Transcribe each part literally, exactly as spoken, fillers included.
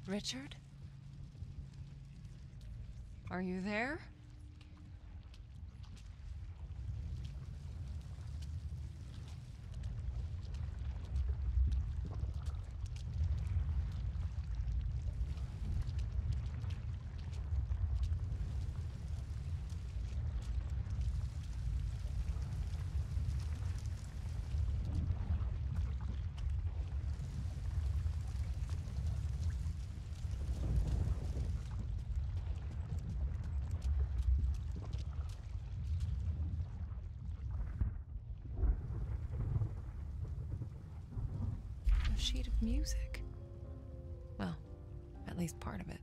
Richard? Are you there? A sheet of music. Well, at least part of it.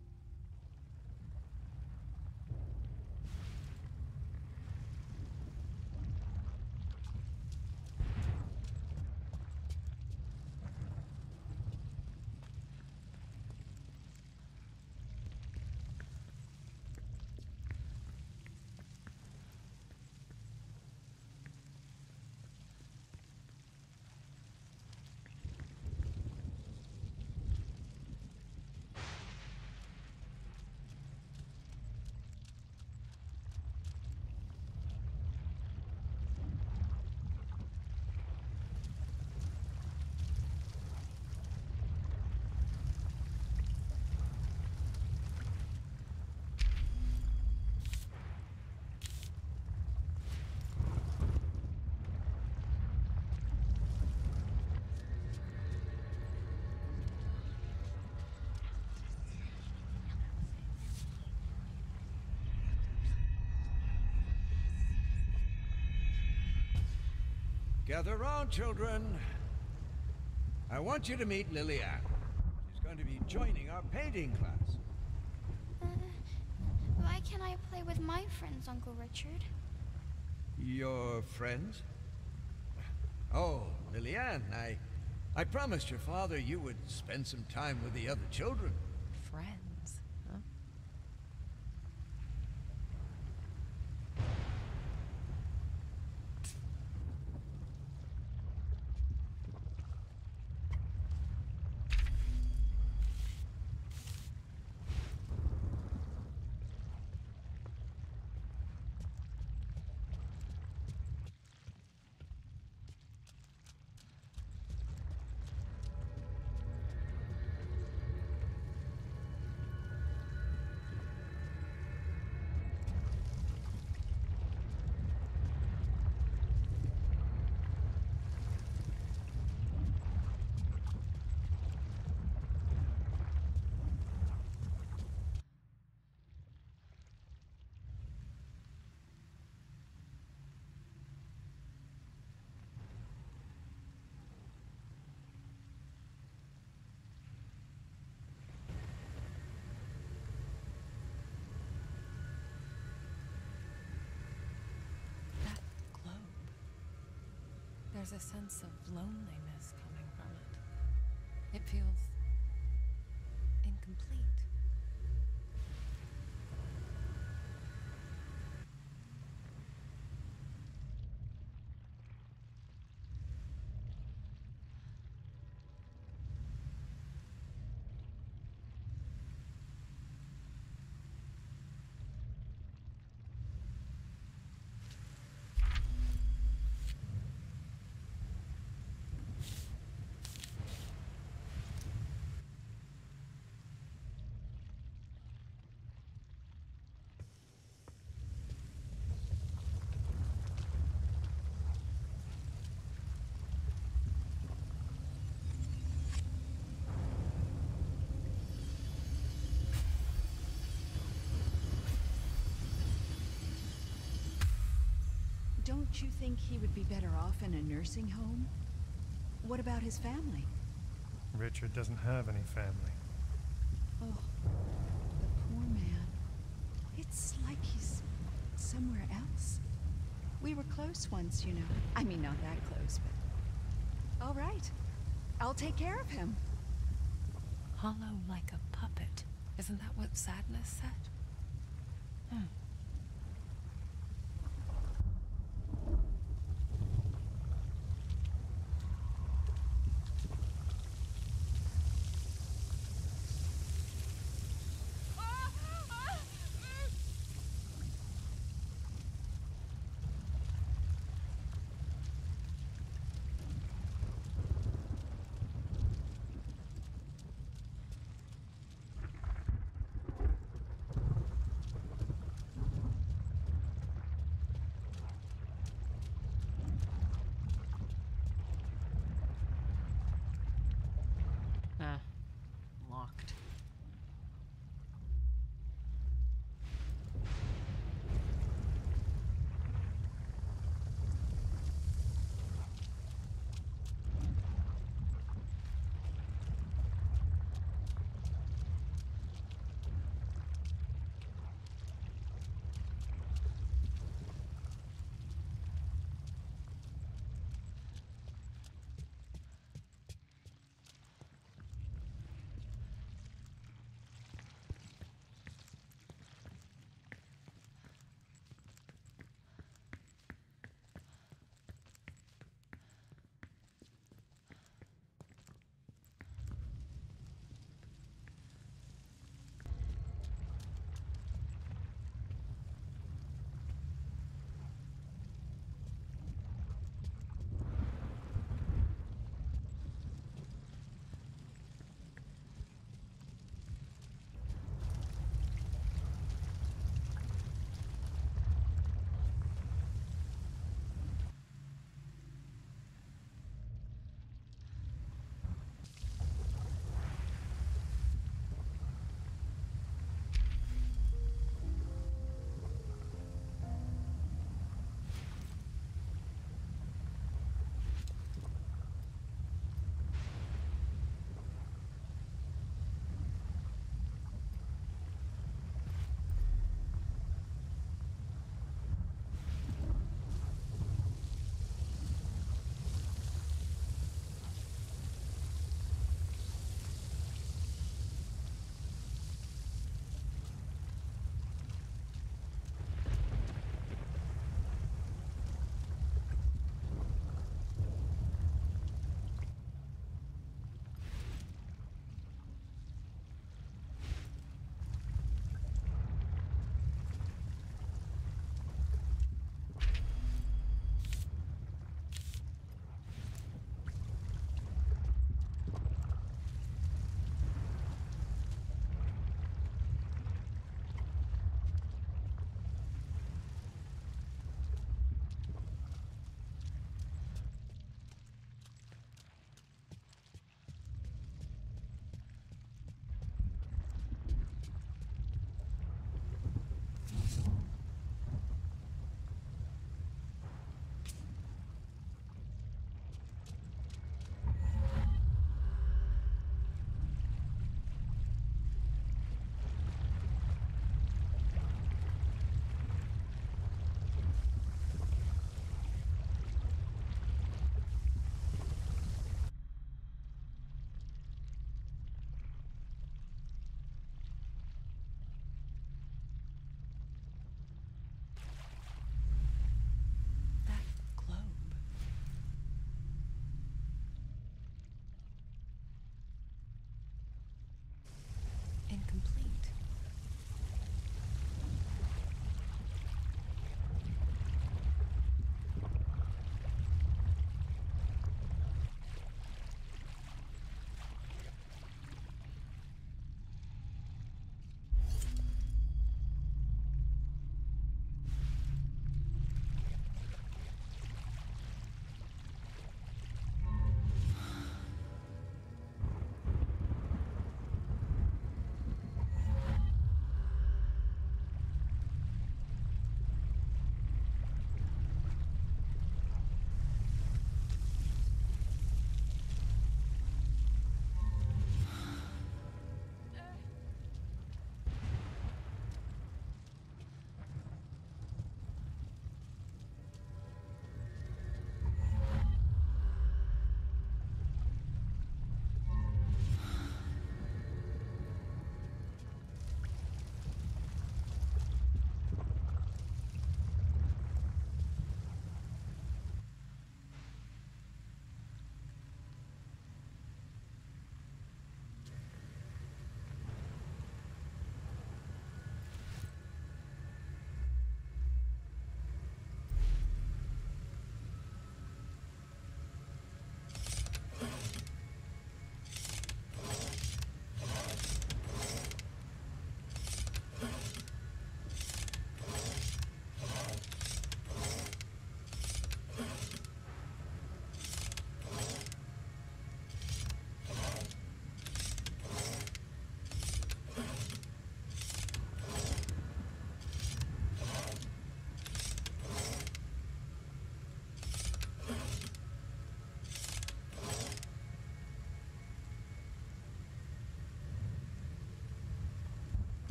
Gather round, children. I want you to meet Lilianne. She's going to be joining our painting class. Uh, why can't I play with my friends, Uncle Richard? Your friends? Oh, Lilianne, I... I promised your father you would spend some time with the other children. Friends, huh? That globe. There's a sense of loneliness coming from it. It feels incomplete. Don't you think he would be better off in a nursing home? What about his family? Richard doesn't have any family. Oh, the poor man. It's like he's somewhere else. We were close once, you know. I mean, not that close, but... All right. I'll take care of him. Hollow like a puppet. Isn't that what Sadness said? Hmm.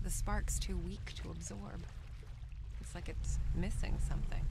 The spark's too weak to absorb. It's like it's missing something.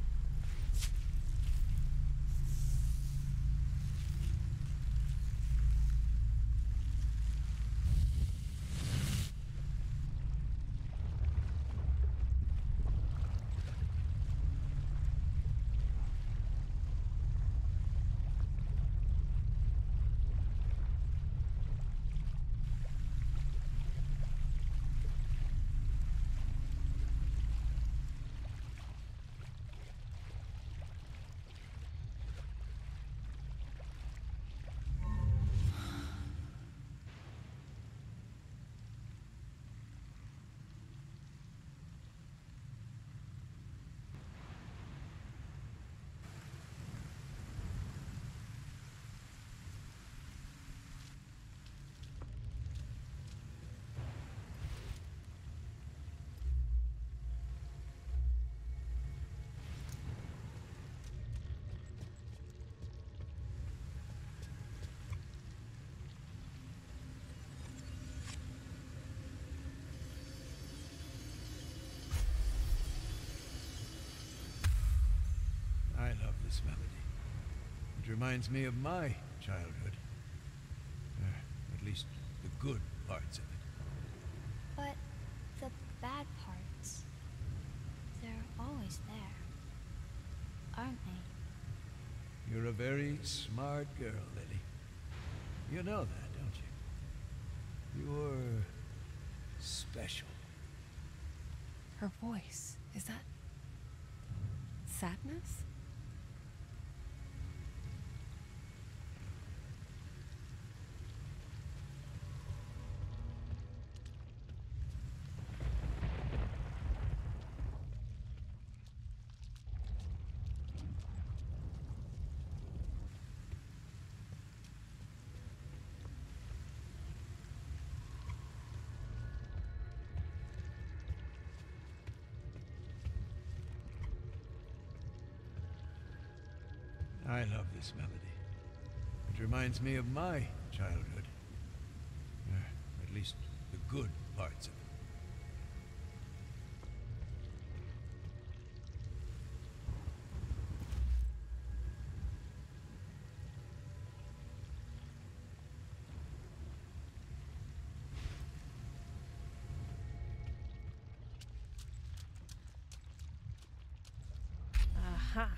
I love this melody. It reminds me of my childhood. Uh, at least the good parts of it. But the bad parts, they're always there, aren't they? You're a very smart girl, Lily. You know that, don't you? You're special. Her voice, is that sadness? I love this melody. It reminds me of my childhood. Uh, at least the good parts of it. Aha.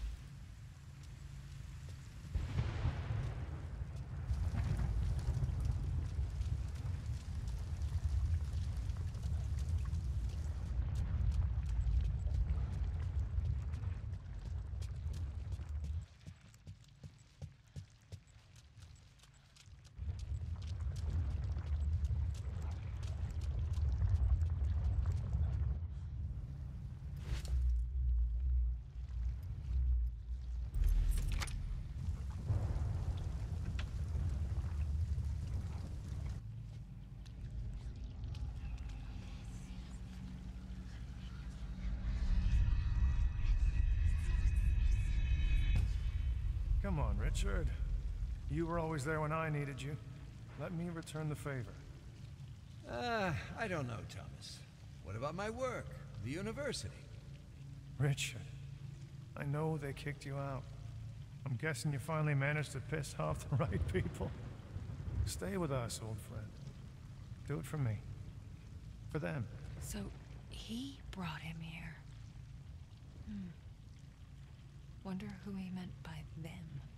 Come on, Richard. You were always there when I needed you. Let me return the favor. Ah, uh, I don't know, Thomas. What about my work? The university? Richard, I know they kicked you out. I'm guessing you finally managed to piss off the right people. Stay with us, old friend. Do it for me. For them. So, he brought him here. Hmm. Wonder who he meant by them.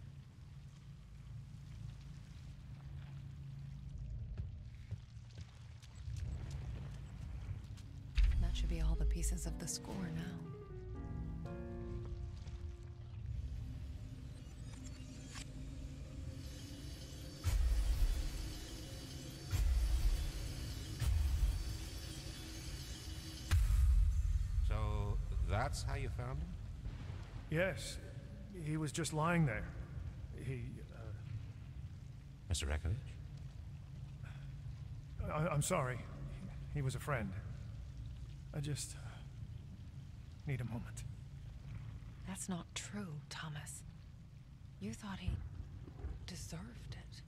That should be all the pieces of the score now. So, that's how you found him? Yes, he was just lying there. He, uh... Mister Rekovich? I I'm sorry. He was a friend. I just... Uh, need a moment. That's not true, Thomas. You thought he deserved it.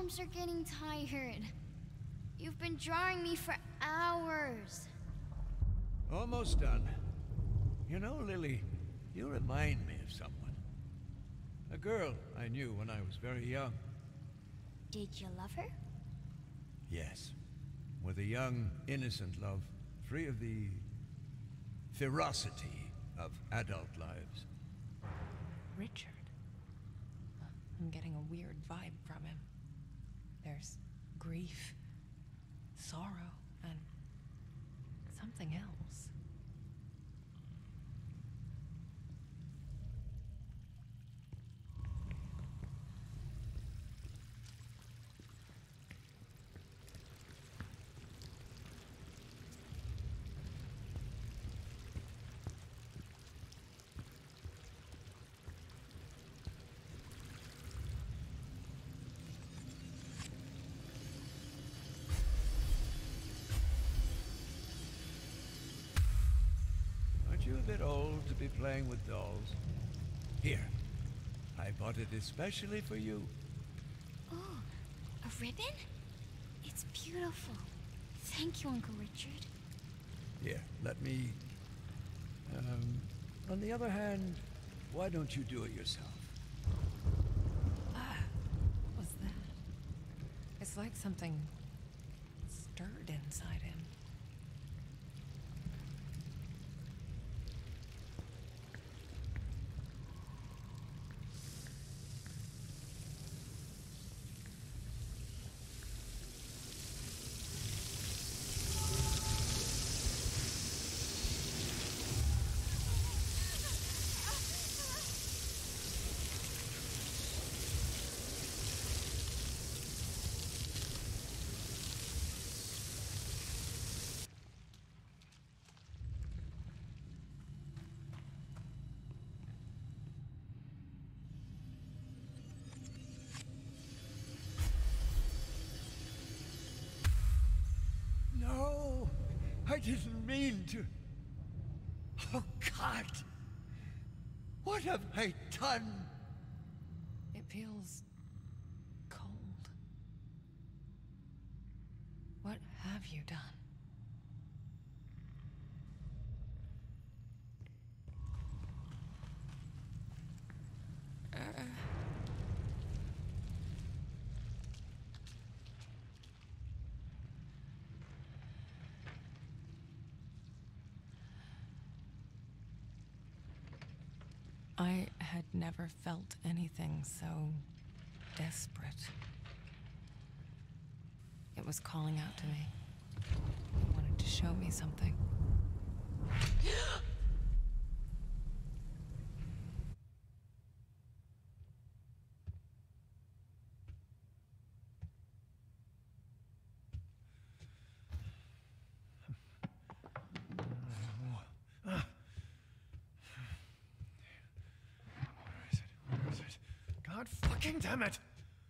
arms are getting tired. You've been drawing me for hours. Almost done. You know, Lily, you remind me of someone. A girl I knew when I was very young. Did you love her? Yes. With a young, innocent love, free of the ferocity of adult lives. Richard. I'm getting a weird vibe from him. There's grief, sorrow, and something else. Aren't you a bit old to be playing with dolls? Here, I bought it especially for you. Oh, a ribbon? It's beautiful. Thank you, Uncle Richard. Here, let me... Um, on the other hand, why don't you do it yourself? Ah, what was that? It's like something stirred inside him. No, I didn't mean to. Oh, God. What have I done? It feels cold. What have you done? Uh. I had never felt anything so desperate. It was calling out to me. It wanted to show me something. God fucking damn it!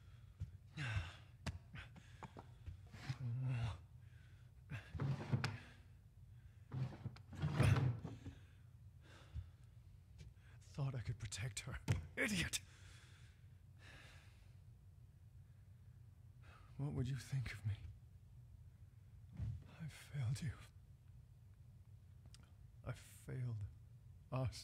Thought I could protect her. Idiot! What would you think of me? I failed you. I failed us.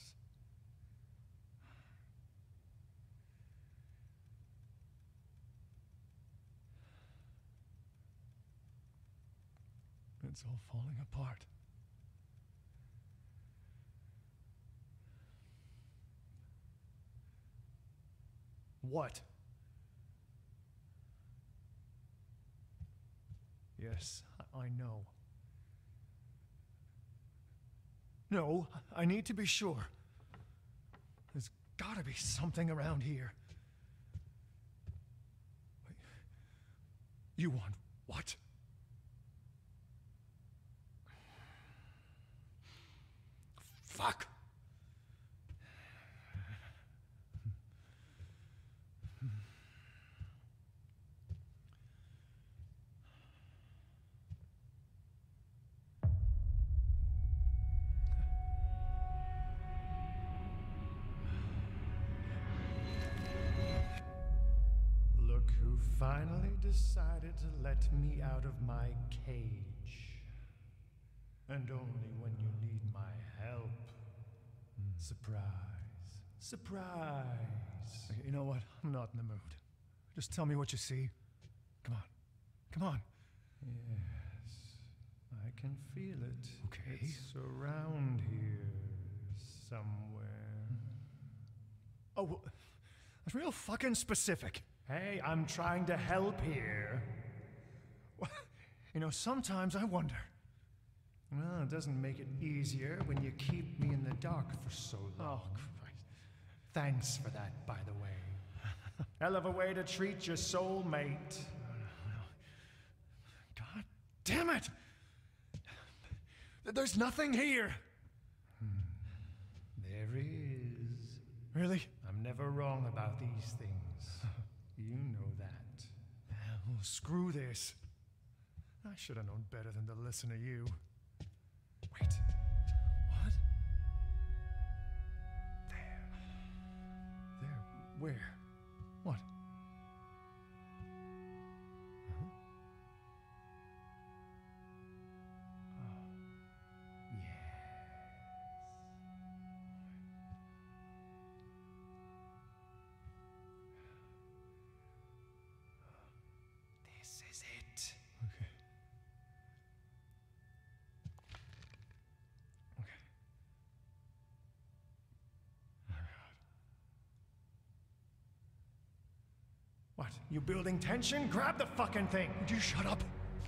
It's all falling apart. What? Yes, I, I know. No, I need to be sure. There's gotta be something around here. Wait. You want what? Fuck! Look who You finally decided to let me out of my cage. And only when you need my help. Surprise. Surprise. You know what? I'm not in the mood. Just tell me what you see. Come on. Come on. Yes. I can feel it. Okay. It's around here somewhere. Oh, well, that's real fucking specific. Hey, I'm trying to help here. Well, you know, sometimes I wonder. Well, it doesn't make it easier when you keep me in the dark for so long. Oh, Christ. Thanks for that, by the way. Hell of a way to treat your soulmate. God damn it! There's nothing here! Hmm. There is. Really? I'm never wrong about these things. You know that. Well, screw this. I should have known better than to listen to you. Wait. What? There. There. Where? What? Huh? Oh. Yes. This is it. Okay. What? You building tension? Grab the fucking thing! Would you shut up?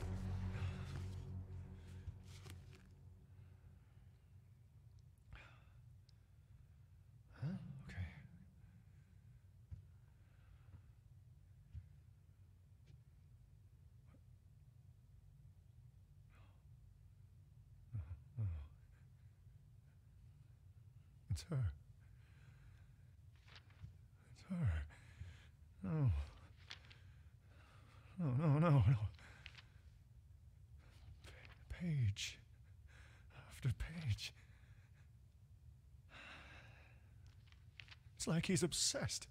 Huh? Okay. No, no. It's her. It's her. No. No, no, no, no. Pa- page after page. It's like he's obsessed.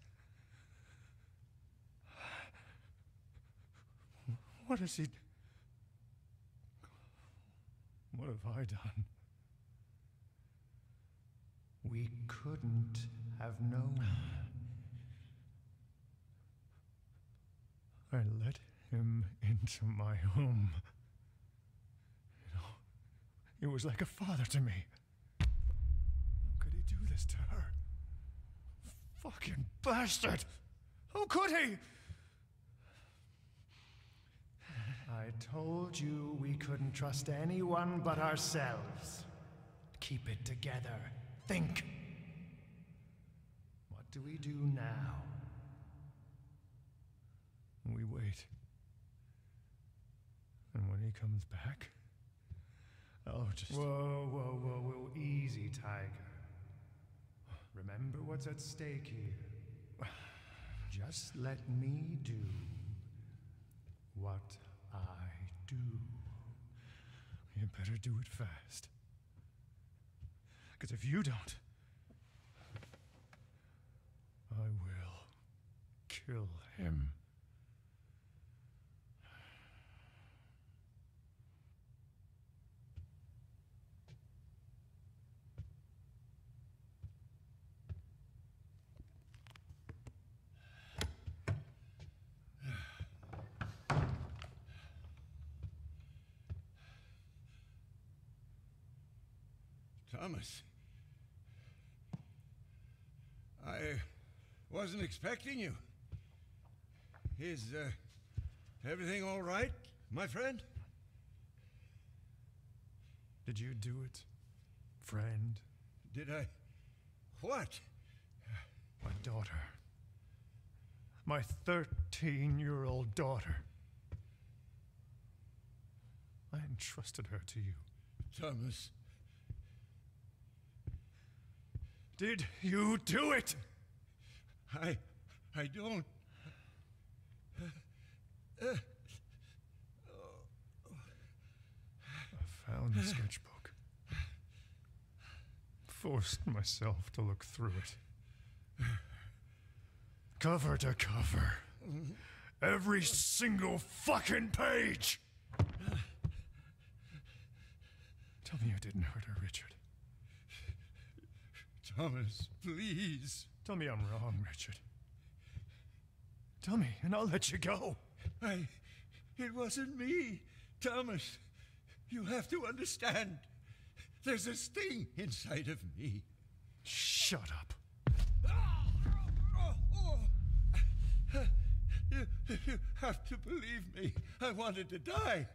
What has he... What have I done? We couldn't have known. I let him into my home. You know, he was like a father to me. How could he do this to her? Fucking bastard! How could he? I told you we couldn't trust anyone but ourselves. Keep it together. Think. What do we do now? We wait. And when he comes back, I'll just... Whoa, whoa, whoa, whoa. Easy, Tiger. Remember what's at stake here. Just let me do what I do. You better do it fast. Because if you don't, I will kill him. Thomas. I wasn't expecting you. Is uh, everything all right, my friend? Did you do it, friend? Did I? What? My daughter. My thirteen-year-old daughter. I entrusted her to you. Thomas. Did you do it? I... I don't... Uh, uh, I found the sketchbook. Forced myself to look through it. Cover to cover. Every single fucking page! Tell me you didn't hurt her, Richard. Thomas, please. Tell me I'm wrong, Richard. Tell me, and I'll let you go. I... It wasn't me. Thomas, you have to understand. There's a sting inside of me. Shut up. You, you have to believe me. I wanted to die.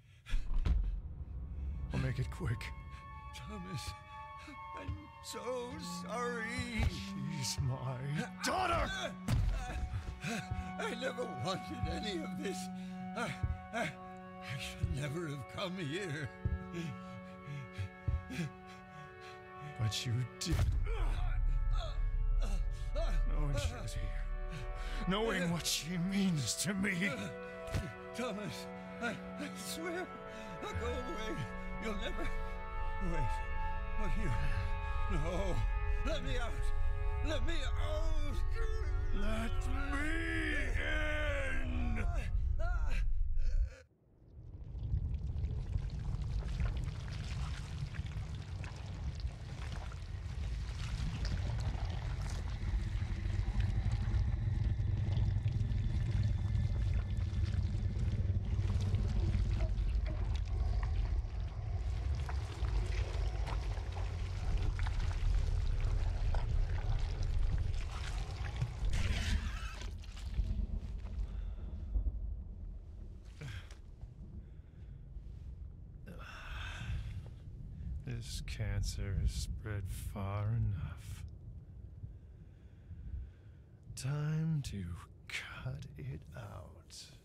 I'll make it quick. Thomas, I'm so sorry. She's my daughter! I never wanted any of this. I, I, I should never have come here. But you did. Knowing she was here. Knowing what she means to me. Thomas, I, I swear, I'll go away. You'll never... Wait, what you... No, let me out. Let me out. Let me in! This cancer has spread far enough. Time to cut it out.